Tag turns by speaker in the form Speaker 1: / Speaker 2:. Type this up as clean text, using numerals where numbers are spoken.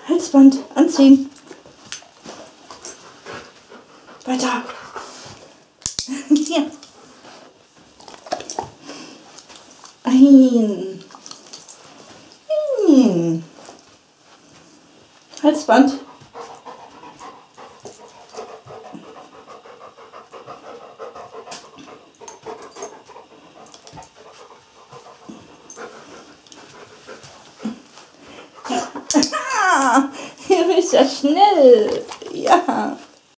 Speaker 1: Halsband anziehen. Weiter. Hier. Ein. Halsband. Ihr bist ja schnell. Ja.